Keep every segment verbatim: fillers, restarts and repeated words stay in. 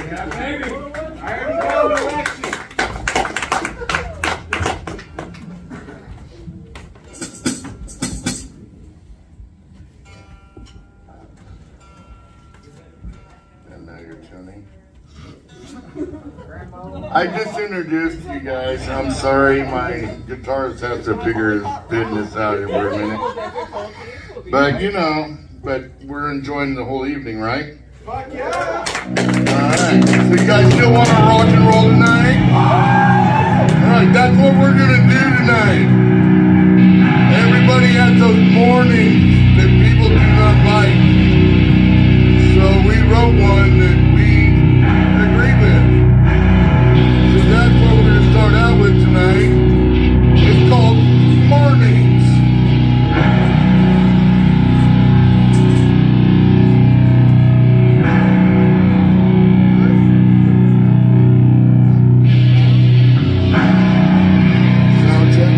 Yeah, baby. I already got an election. And now you're tuning. I just introduced you guys. I'm sorry, my guitarist has to figure his business out here for a minute. But you know, but we're enjoying the whole evening, right? Fuck yeah! Alright, so you guys still want to rock and roll tonight? Alright, that's what we're gonna do tonight. Everybody has those mornings that people do not like. So we wrote one that we agree with. So that's what we're going to start out with tonight. It's called Mornings. Sound check.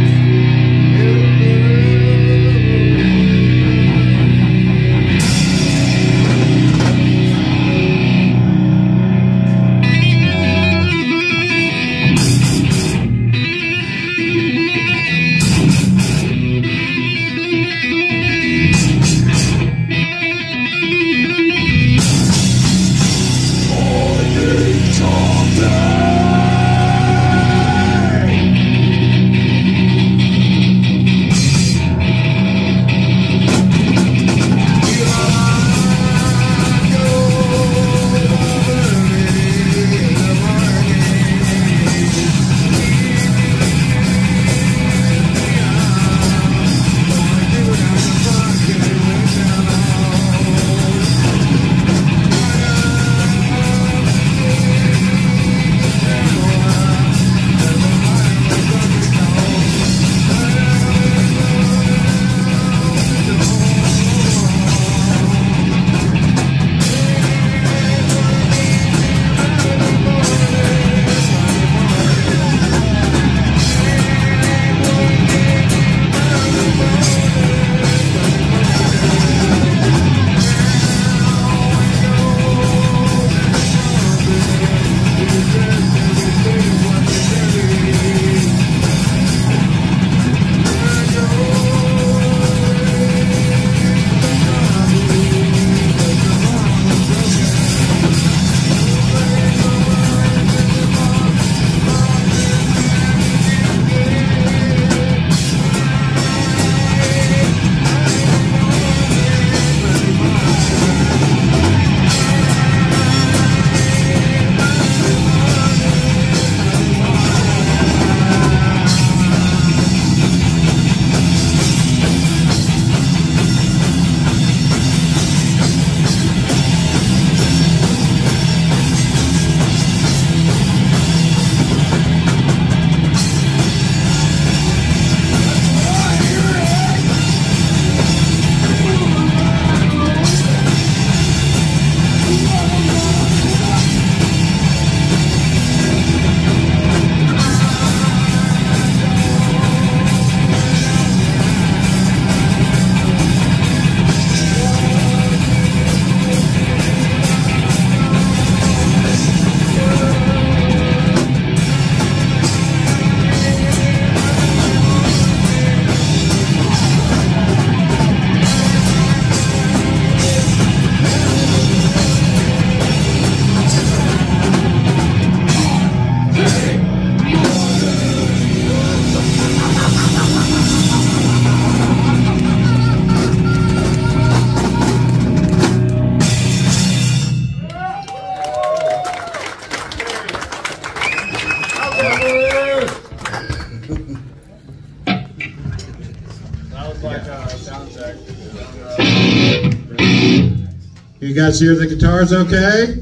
You guys hear the guitars okay?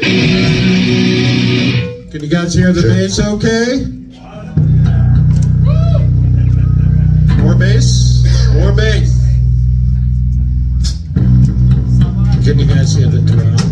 Can you guys hear the bass okay? More bass? More bass. Can you guys hear the drums?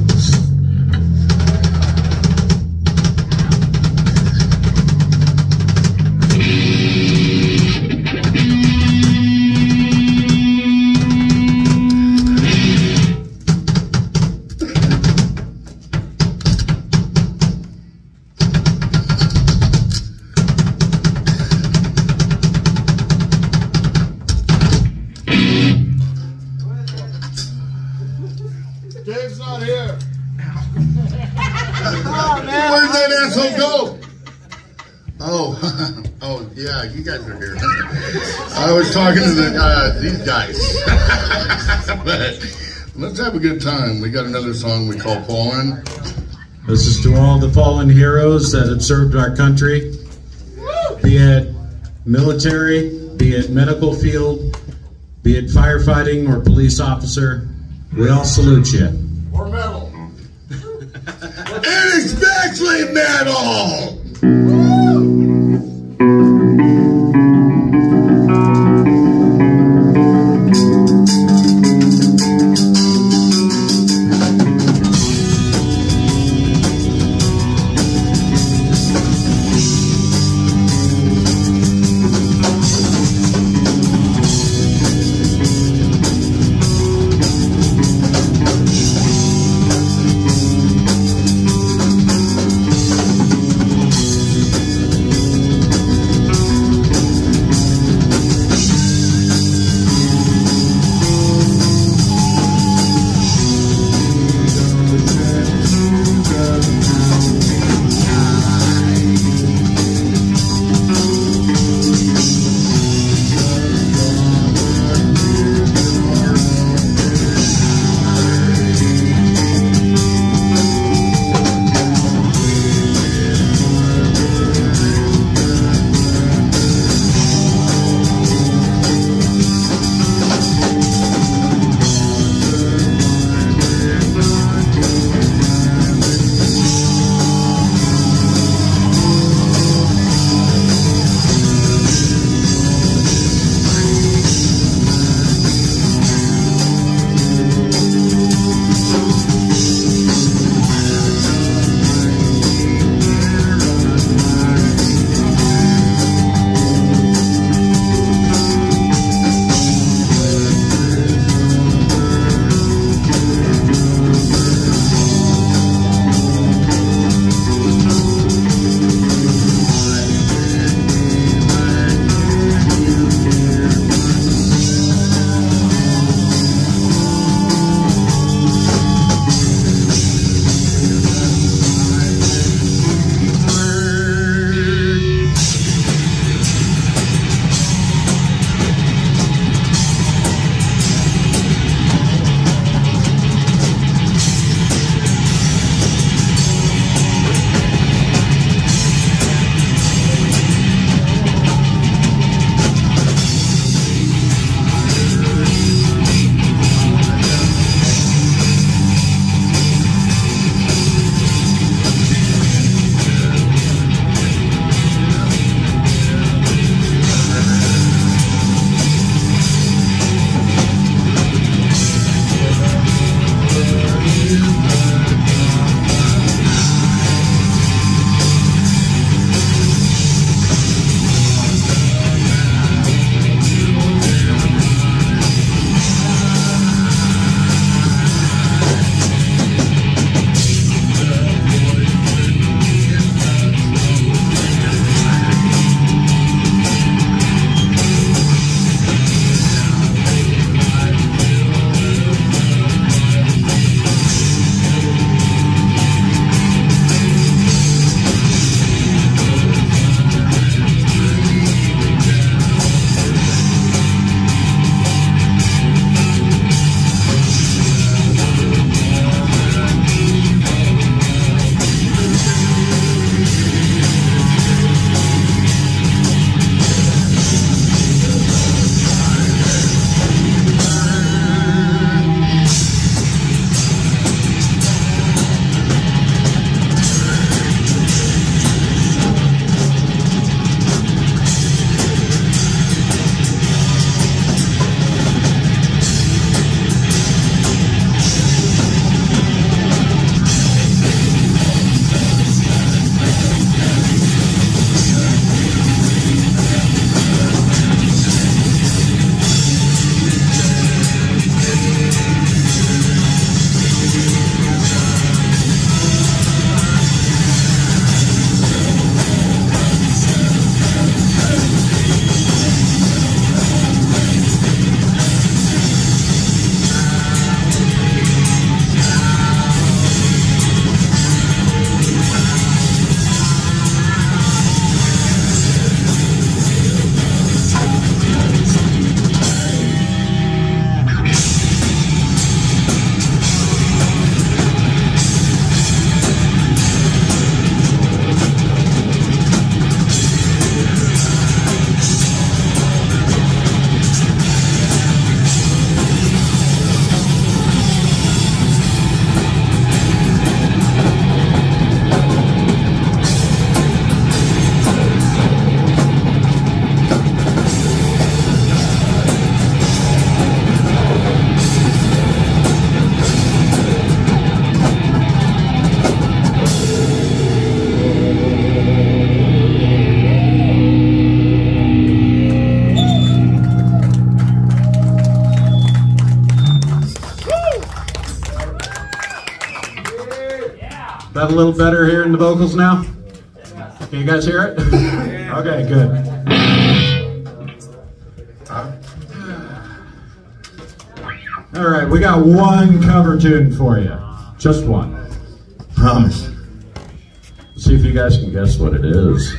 Oh, yeah, you guys are here. I was talking to the uh, these guys. But let's have a good time. We got another song we call Fallen. This is to all the fallen heroes that have served our country, be it military, be it medical field, be it firefighting or police officer. We all salute you. Or metal. And especially metal! Sound a little better here in the vocals now? Can you guys hear it? Okay, good. All right, we got one cover tune for you. Just one. Promise. See if you guys can guess what it is.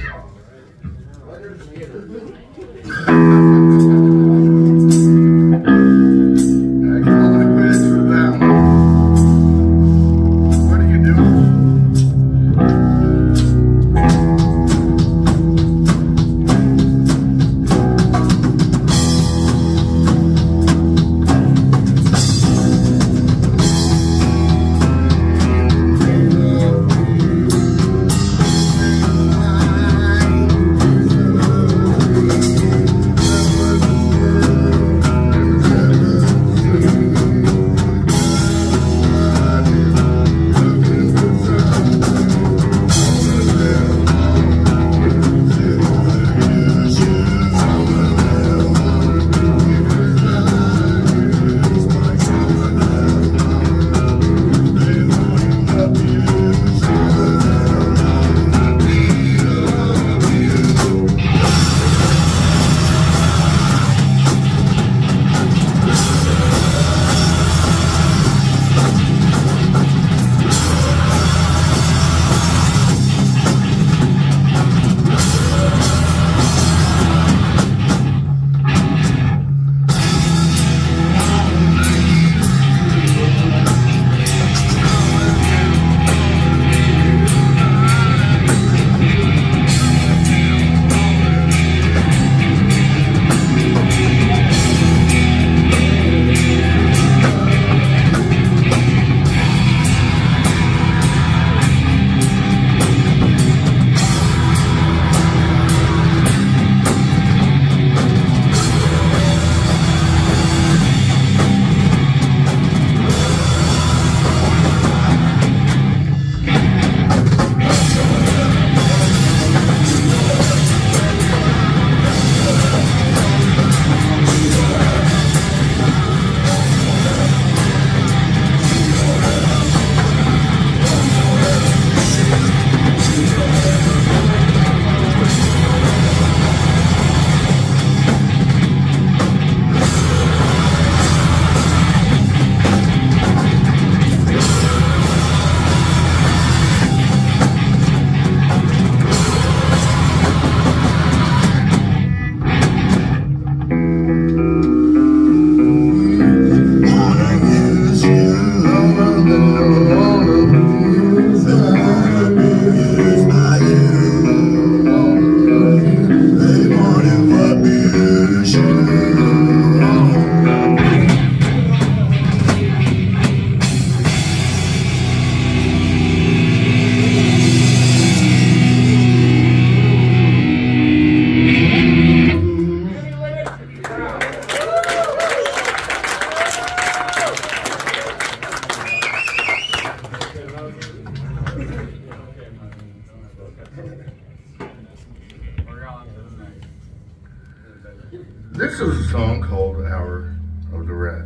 This is a song called Hour of the Rat.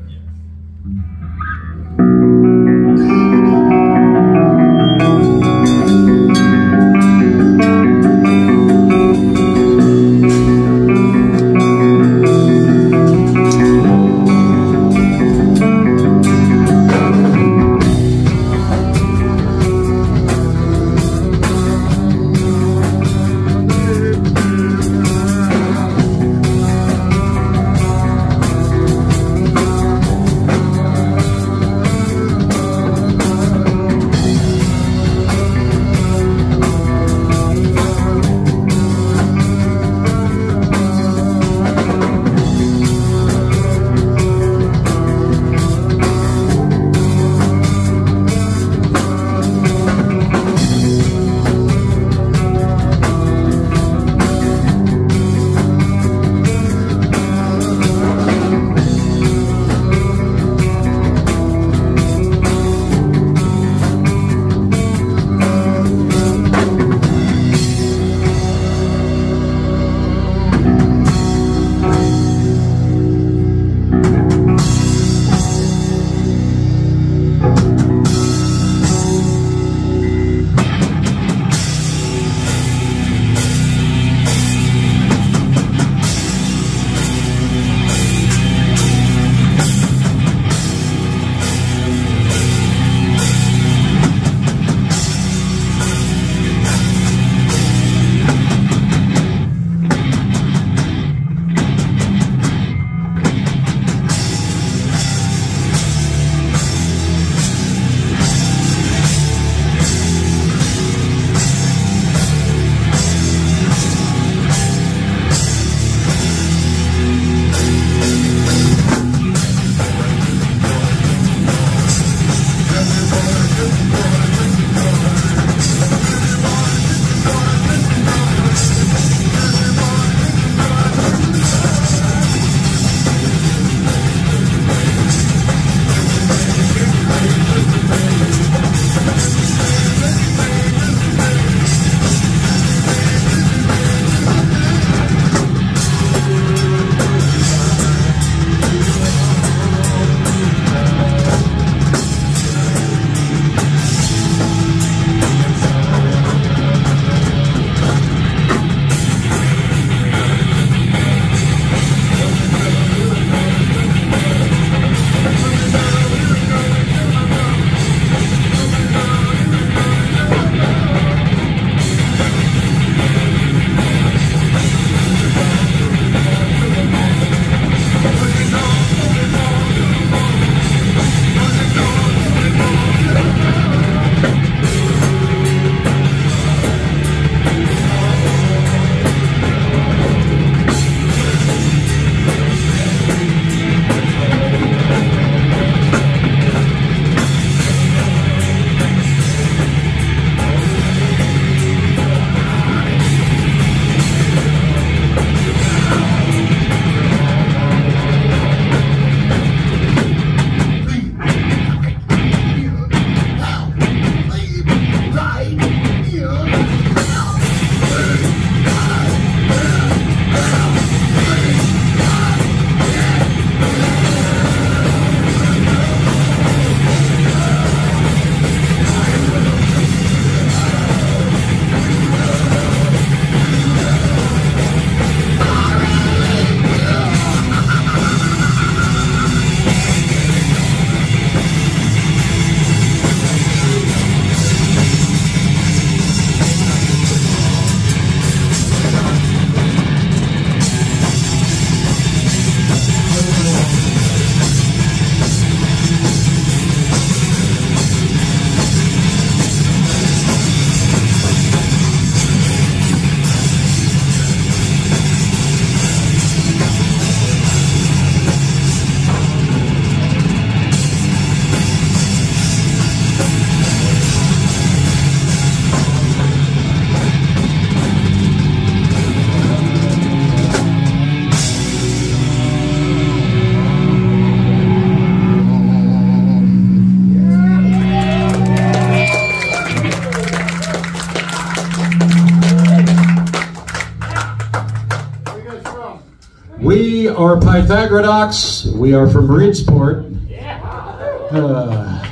We are Pythagoradox. We are from Reedsport. Uh,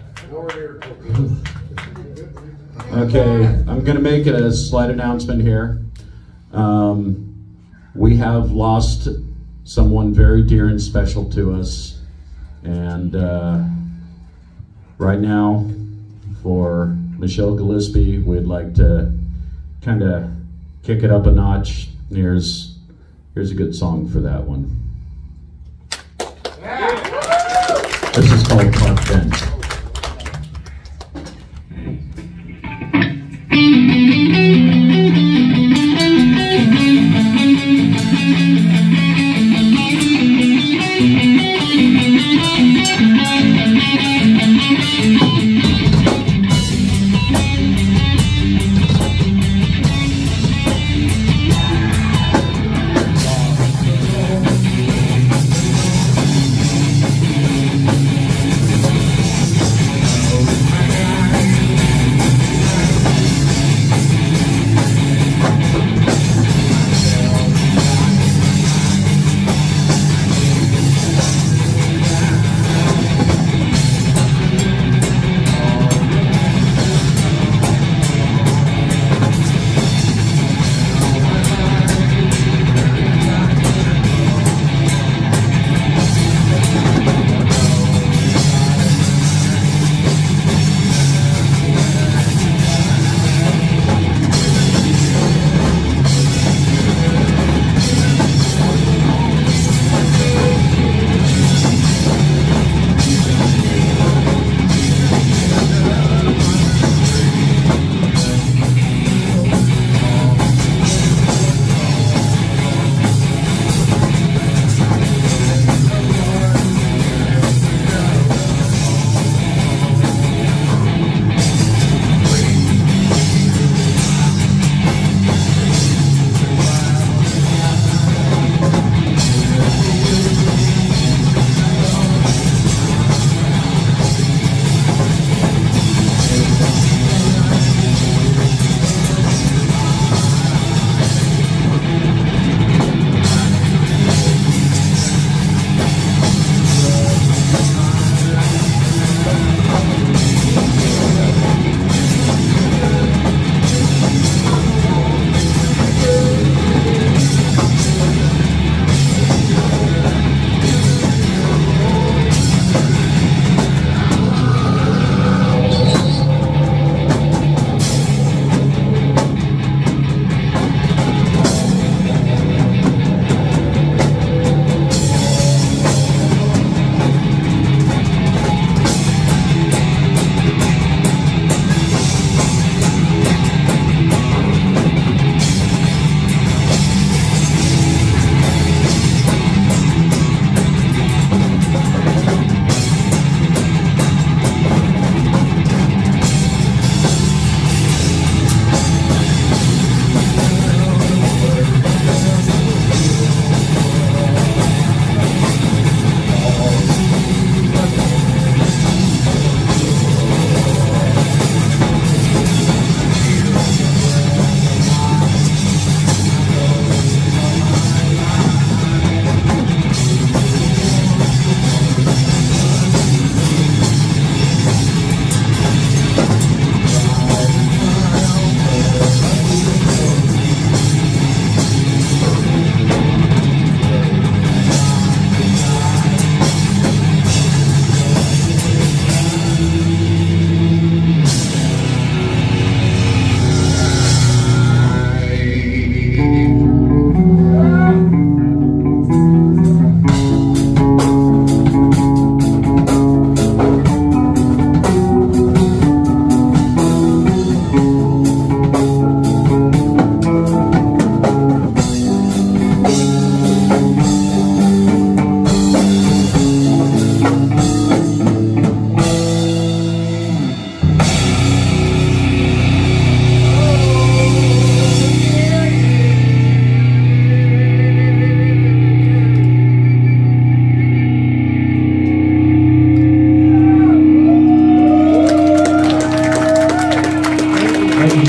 okay, I'm going to make a slight announcement here. Um, we have lost someone very dear and special to us. And uh, right now, for Michelle Gillespie, we'd like to kind of kick it up a notch. Here's, here's a good song for that one. This is called Park Bench.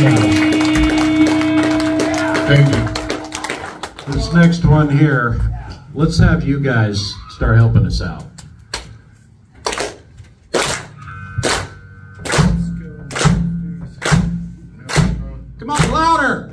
Thank you. This next one here let's have you guys start helping us out. Come on, louder!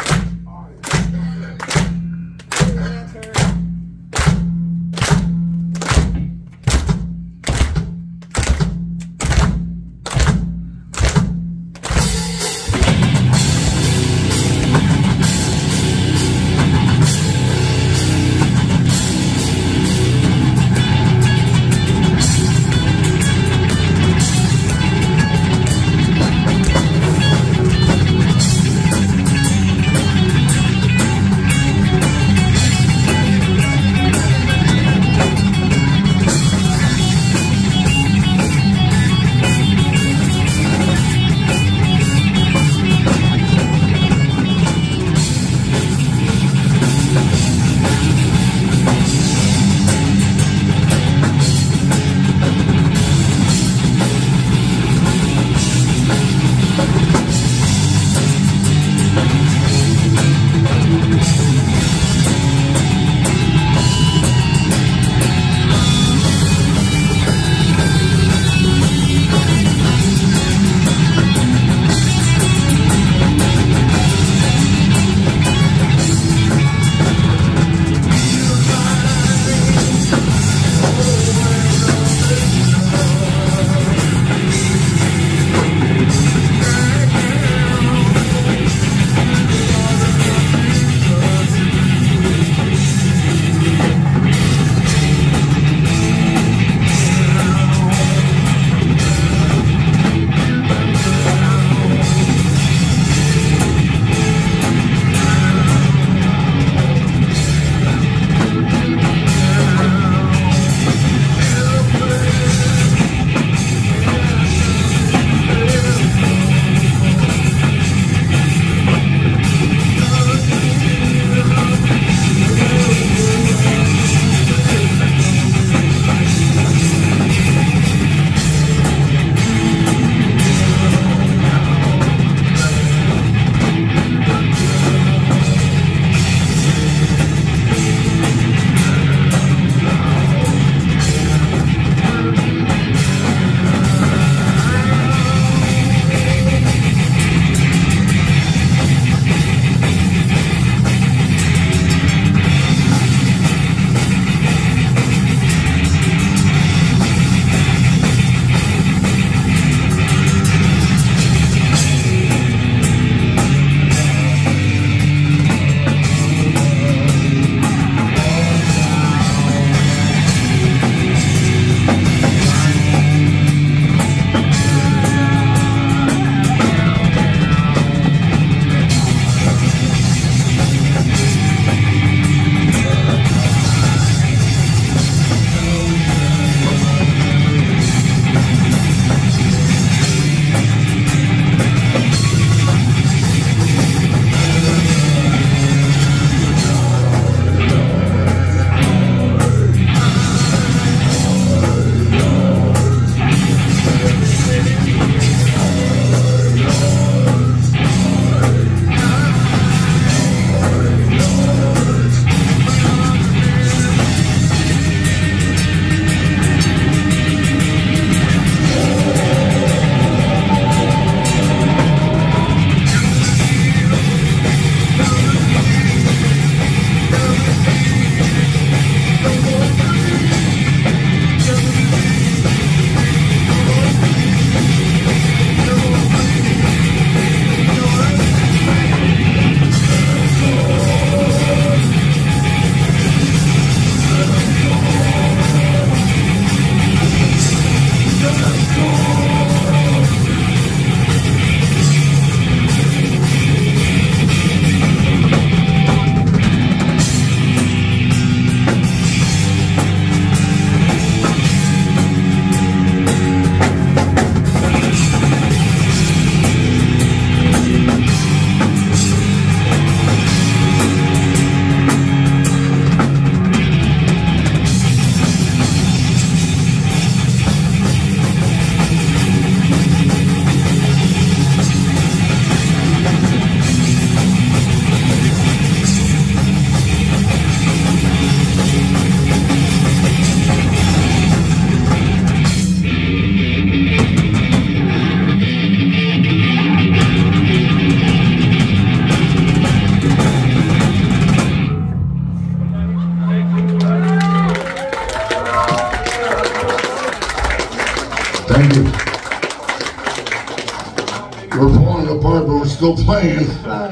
apart, but we're still playing.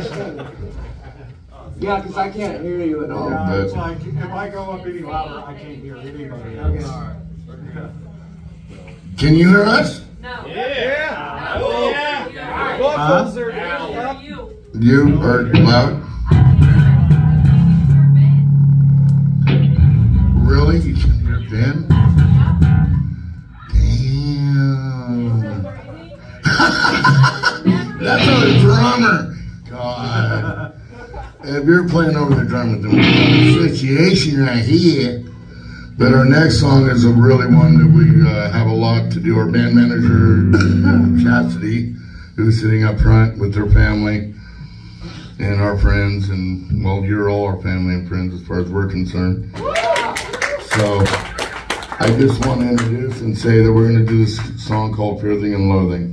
Yeah, because I can't hear you at all. Yeah. It's like, if I go up any louder, I can't hear anybody else. Can you hear us? No. Yeah. Oh, yeah. Huh? Vocals are up. You. You are loud? Really? You can hear Ben? Damn. That's our drummer. God. If you're playing over the drummer, then we got a situation right here. But our next song is a really one that we uh, have a lot to do. Our band manager, Chastity, who's sitting up front with her family and our friends, and well, you're all our family and friends as far as we're concerned. So I just want to introduce and say that we're going to do this song called Fearing and Loathing.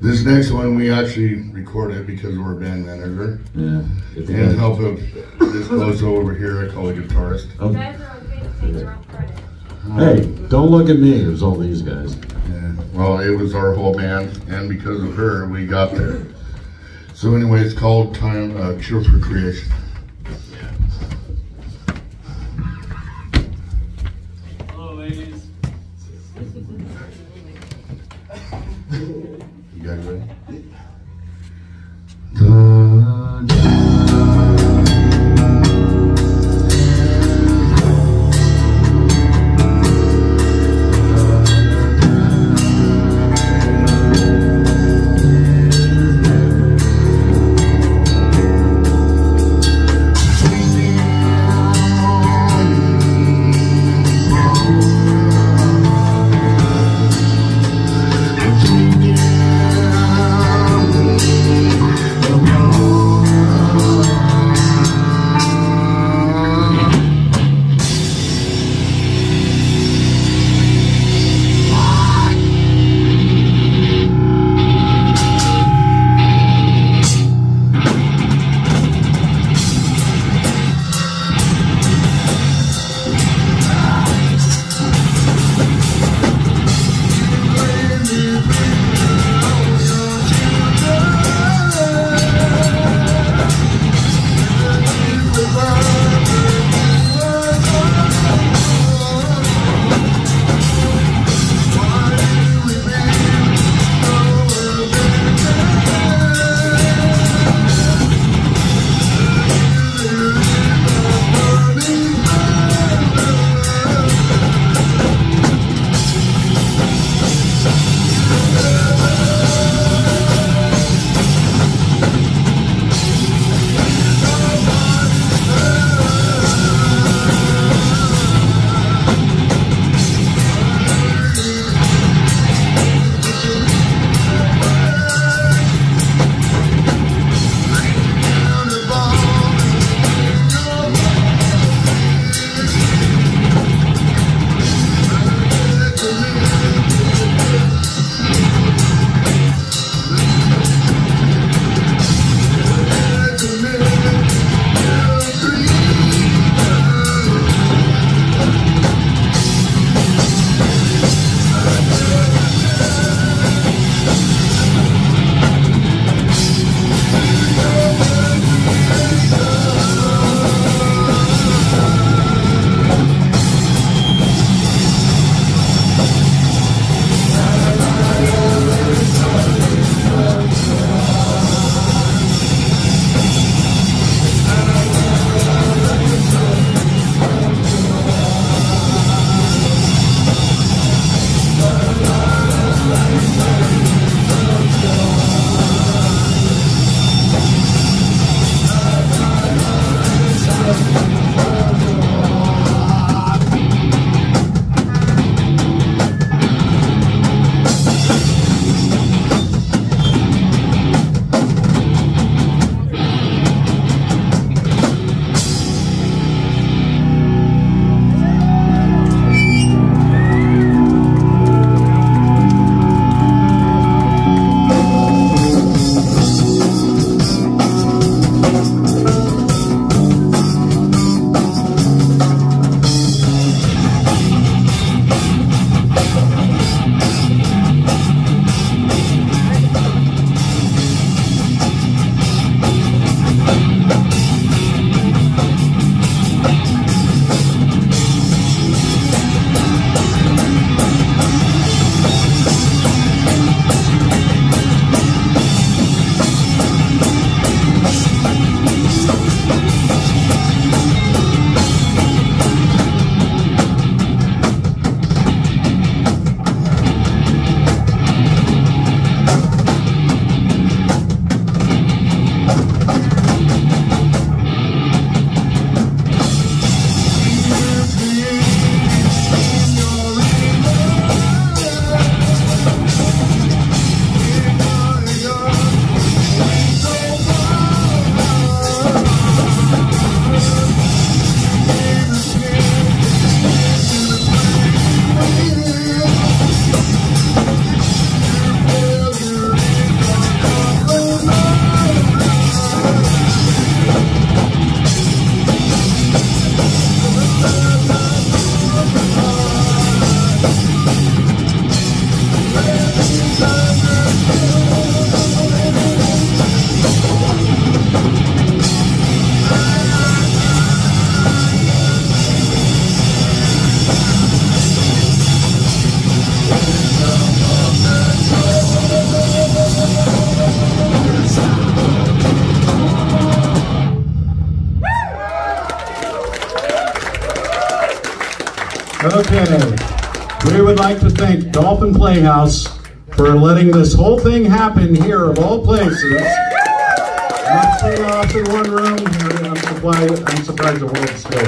This next one we actually recorded because we're a band manager. Yeah. If you And guys- help of this bozo over here, I call a guitarist. Oh, You guys are okay to take your own credit. hey, don't look at me. It was all these guys. Yeah. Well, it was our whole band, and because of her, we got there. So anyway, it's called Time uh, Cure for Creation. Hello, ladies. You guys ready? Okay, we would like to thank Dolphin Playhouse for letting this whole thing happen here of all places. Not staying off in one room here. I'm surprised, I'm surprised the world's still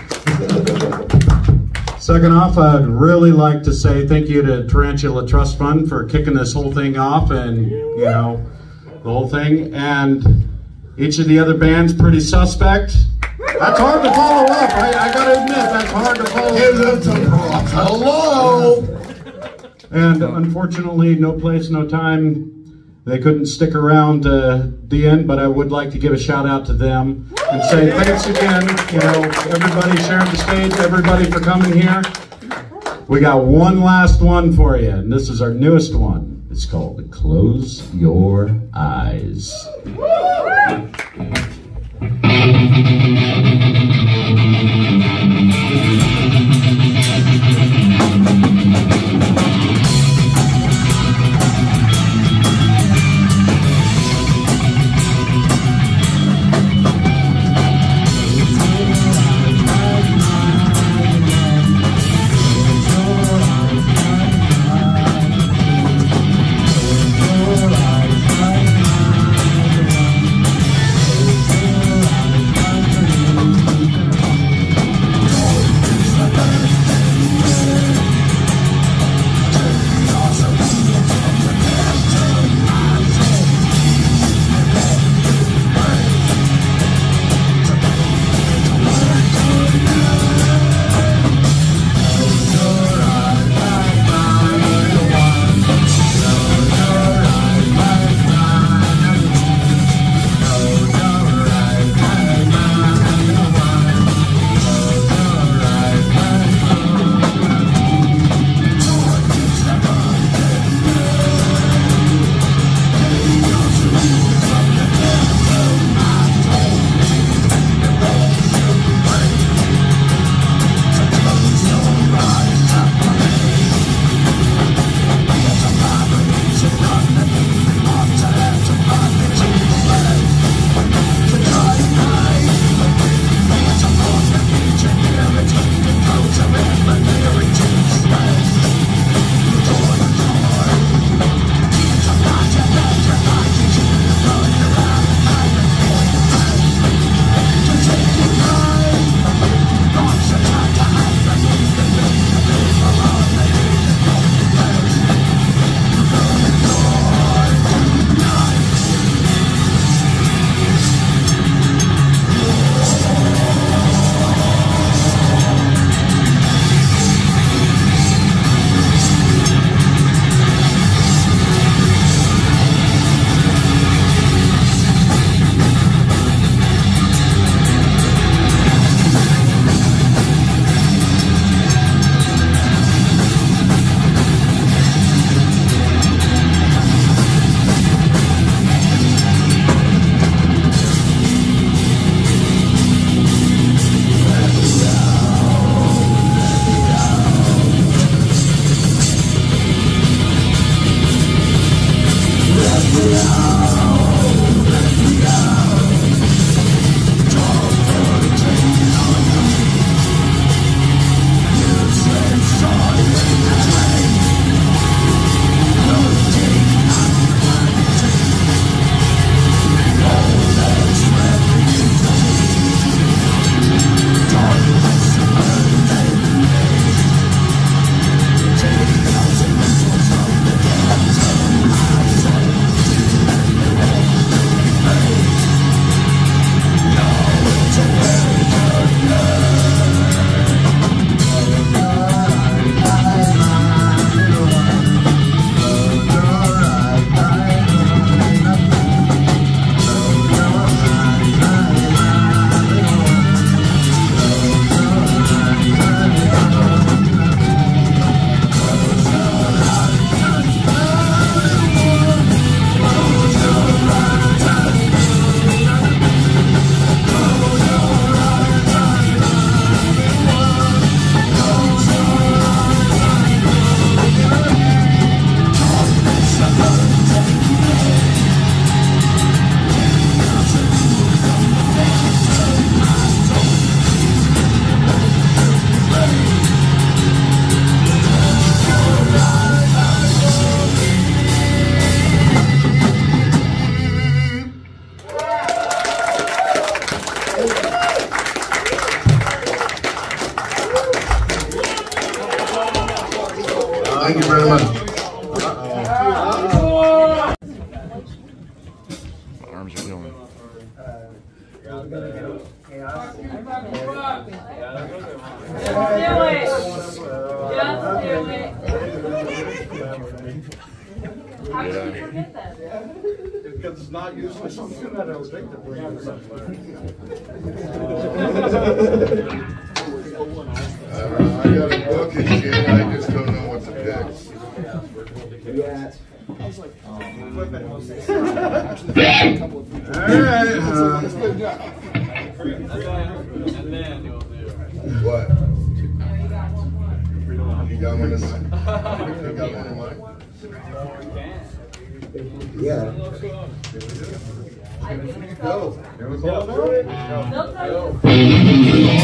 here. Second off, I'd really like to say thank you to Tarantula Trust Fund for kicking this whole thing off and, you know, the whole thing. And each of the other bands pretty suspect. That's hard to follow up. I, I gotta admit, that's hard to follow up. Hello. And unfortunately, no place, no time. They couldn't stick around uh, the end, but I would like to give a shout out to them and say thanks again. You know, everybody sharing the stage, everybody for coming here. We got one last one for you, and this is our newest one. It's called Close Your Eyes. Because it's not usually something that I'll take to bring up something. I got a book and shit, I just don't know what to pick. Yeah. Alright, uh, And then you'll do. What? You got one in mind? You got one in mind? Yeah. Go. here we go. They'll tell you.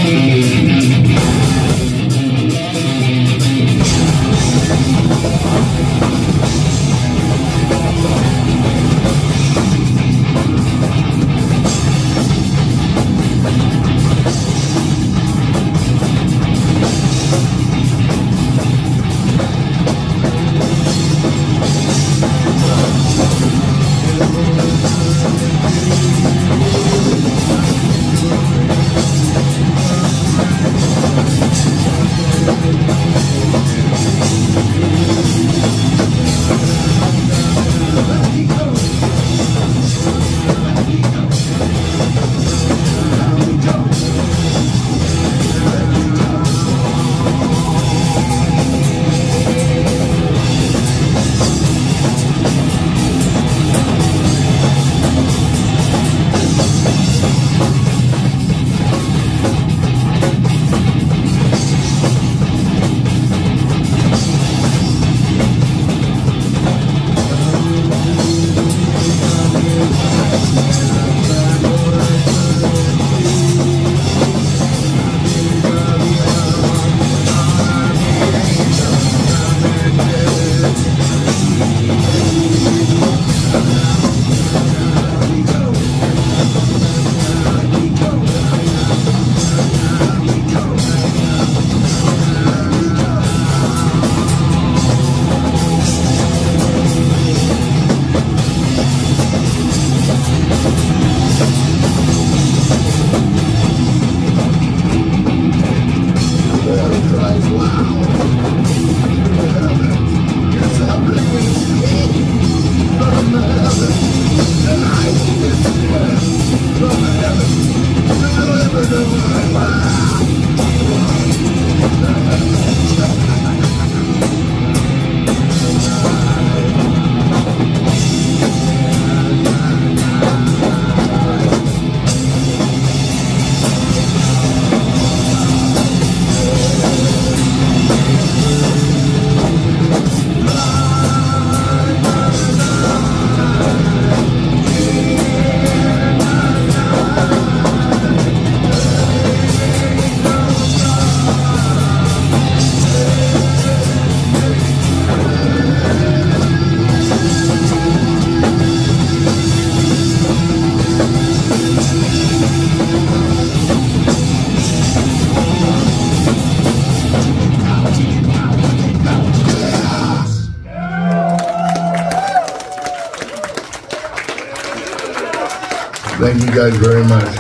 Thank you guys very much.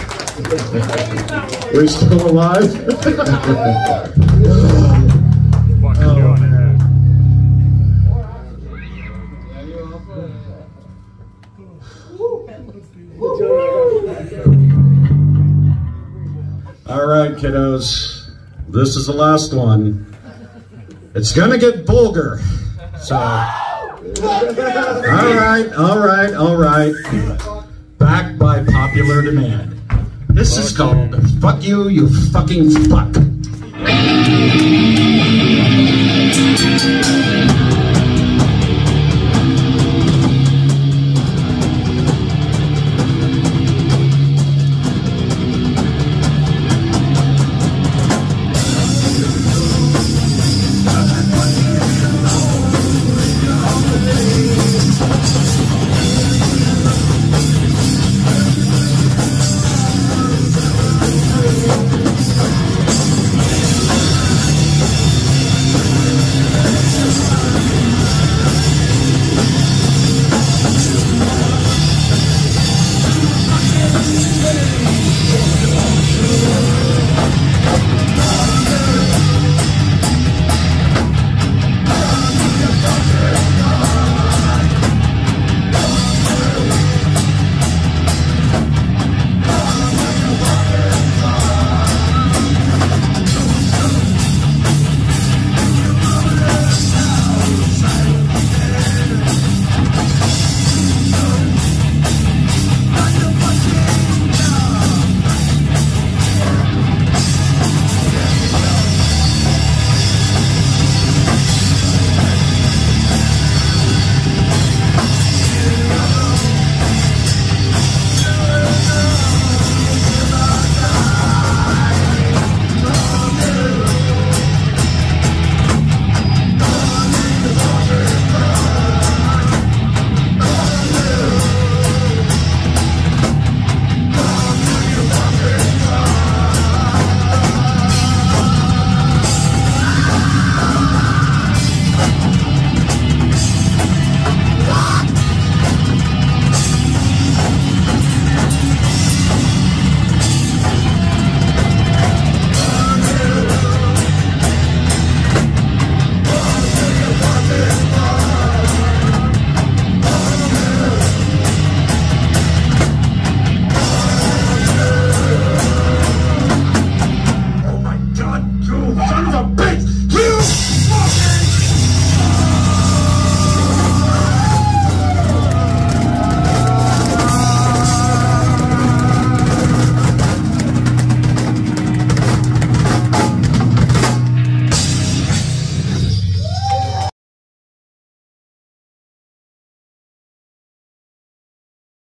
We're still alive? Fucking doing it. All right, kiddos. This is the last one. It's gonna get vulgar. So, all right, all right, all right. Back by popular demand. This is called Fuck You, You Fucking Fuck.